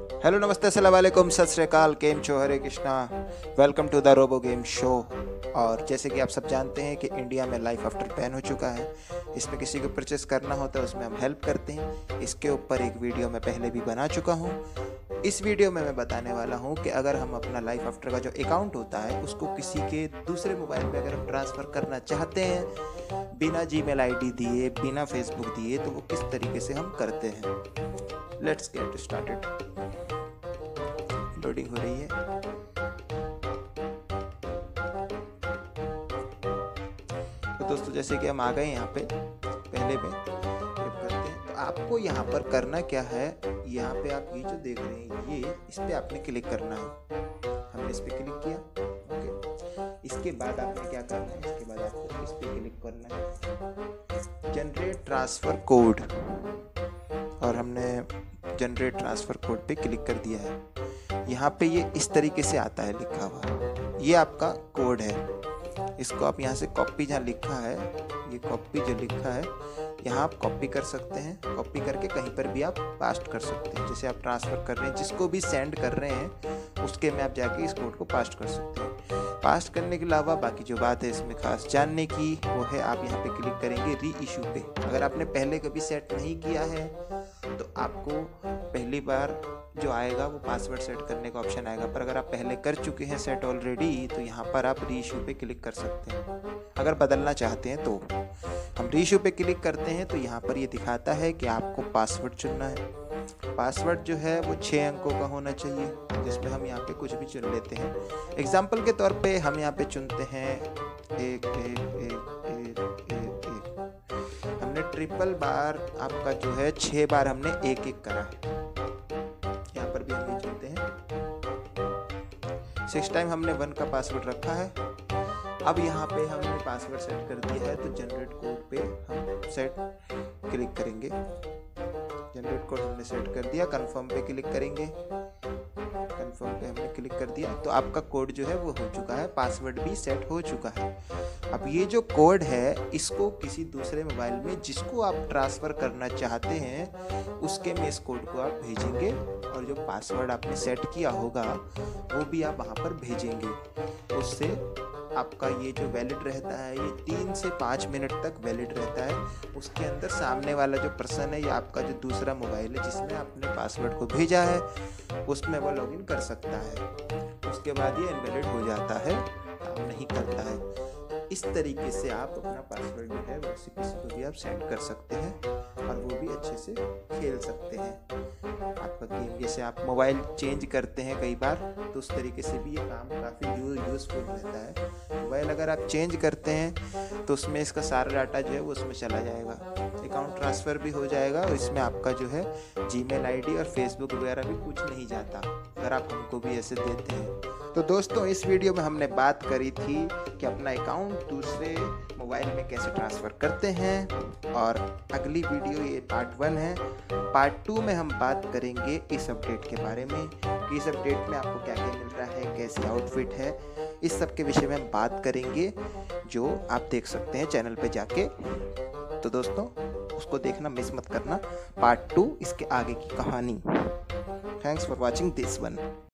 Hello नमस्ते अस्सलाम वालेकुम सत श्री अकाल, केम छो, हरे Krishna. Welcome to the robo game show. और जैसे कि आप सब जानते हैं कि इंडिया में लाइफ आफ्टर बैन हो चुका है। इसमें किसी को परचेस करना होता है, उसमें हम हेल्प करते हैं। इसके ऊपर एक वीडियो मैं पहले भी बना चुका हूँ। इस वीडियो में मैं बताने वाला हूँ कि अगर हम अपना लाइफ आफ्टर का जो अकाउंट होता है उसको किसी के दूसरे मोबाइल में अगर हम ट्रांसफ़र करना चाहते हैं बिना जीमेल आईडी दिए, बिना फेसबुक दिए, तो वो किस तरीके से हम करते हैं। Let's get started. लोडिंग हो रही है। तो दोस्तों जैसे कि हम आ गए यहाँ पे पहले में करते हैं। तो आपको यहाँ पर करना क्या है, यहाँ पे आप ये जो देख रहे हैं ये इस पे आपने क्लिक करना है। हमने इस पे क्लिक किया। ओके, इसके बाद आपने क्या करना है, इसके बाद आपको इस पे क्लिक करना है जनरेट ट्रांसफ़र कोड, और हमने जनरेट ट्रांसफ़र कोड पे क्लिक कर दिया है। यहाँ पे ये इस तरीके से आता है लिखा हुआ, ये आपका कोड है। इसको आप यहाँ से कॉपी, जहाँ लिखा है ये कॉपी जो लिखा है यहाँ आप कॉपी कर सकते हैं। कॉपी करके कहीं पर भी आप पास्ट कर सकते हैं। जैसे आप ट्रांसफ़र कर रहे हैं, जिसको भी सेंड कर रहे हैं उसके में आप जाके इस कोड को पास्ट कर सकते हैं। पास्ट करने के अलावा बाकी जो बात है इसमें खास जानने की वो है, आप यहाँ पे क्लिक करेंगे री इशू पे। अगर आपने पहले कभी सेट नहीं किया है तो आपको पहली बार जो आएगा वो पासवर्ड सेट करने का ऑप्शन आएगा, पर अगर आप पहले कर चुके हैं सेट ऑलरेडी तो यहाँ पर आप री इशू पे क्लिक कर सकते हैं। अगर बदलना चाहते हैं तो हम री इशू पे क्लिक करते हैं तो यहाँ पर ये दिखाता है कि आपको पासवर्ड चुनना है। पासवर्ड जो है वो 6 अंकों का होना चाहिए, जिसमें हम यहाँ पे कुछ भी चुन लेते हैं। एग्जाम्पल के तौर पे हम यहाँ पे चुनते हैं 1 1 1 1 1 1। हमने ट्रिपल बार आपका जो है 6 बार हमने 1 1 करा है। यहाँ पर भी हम ये चुनते हैं 6 टाइम हमने 1 का पासवर्ड रखा है। अब यहाँ पे हमने पासवर्ड सेट कर दिया है तो जनरेट कोड पे हम सेट क्लिक करेंगे। जनरेट कोड हमने सेट कर दिया, कंफर्म पे क्लिक करेंगे। कंफर्म पे हमने क्लिक कर दिया तो आपका कोड जो है वो हो चुका है, पासवर्ड भी सेट हो चुका है। अब ये जो कोड है इसको किसी दूसरे मोबाइल में जिसको आप ट्रांसफ़र करना चाहते हैं उसके में इस कोड को आप भेजेंगे, और जो पासवर्ड आपने सेट किया होगा वो भी आप वहाँ पर भेजेंगे। उससे आपका ये जो वैलिड रहता है ये 3 से 5 मिनट तक वैलिड रहता है। उसके अंदर सामने वाला जो पर्सन है या आपका जो दूसरा मोबाइल है जिसमें आपने पासवर्ड को भेजा है उसमें वो लॉगिन कर सकता है। उसके बाद ये इनवैलिड हो जाता है, काम नहीं करता है। इस तरीके से आप अपना पासवर्ड जो है वैसे किसी को भी आप सेंड कर सकते हैं और वो भी अच्छे से खेल सकते हैं आपका गेम। जैसे आप मोबाइल चेंज करते हैं कई बार तो उस तरीके से भी ये काम काफ़ी यूज़फुल रहता है। मोबाइल अगर आप चेंज करते हैं तो उसमें इसका सारा डाटा जो है वो उसमें चला जाएगा, अकाउंट ट्रांसफ़र भी हो जाएगा, और इसमें आपका जो है जीमेल आईडी और फेसबुक वगैरह भी कुछ नहीं जाता अगर आप हमको भी ऐसे देते हैं। तो दोस्तों इस वीडियो में हमने बात करी थी कि अपना अकाउंट दूसरे मोबाइल में कैसे ट्रांसफ़र करते हैं, और अगली वीडियो ये पार्ट 1 है। पार्ट 2 में हम बात करेंगे इस अपडेट के बारे में कि इस अपडेट में आपको क्या क्या मिल रहा है, कैसी आउटफिट है, इस सब के विषय में हम बात करेंगे जो आप देख सकते हैं चैनल पे जाके। तो दोस्तों उसको देखना मिस मत करना, पार्ट 2 इसके आगे की कहानी। Thanks for watching this one.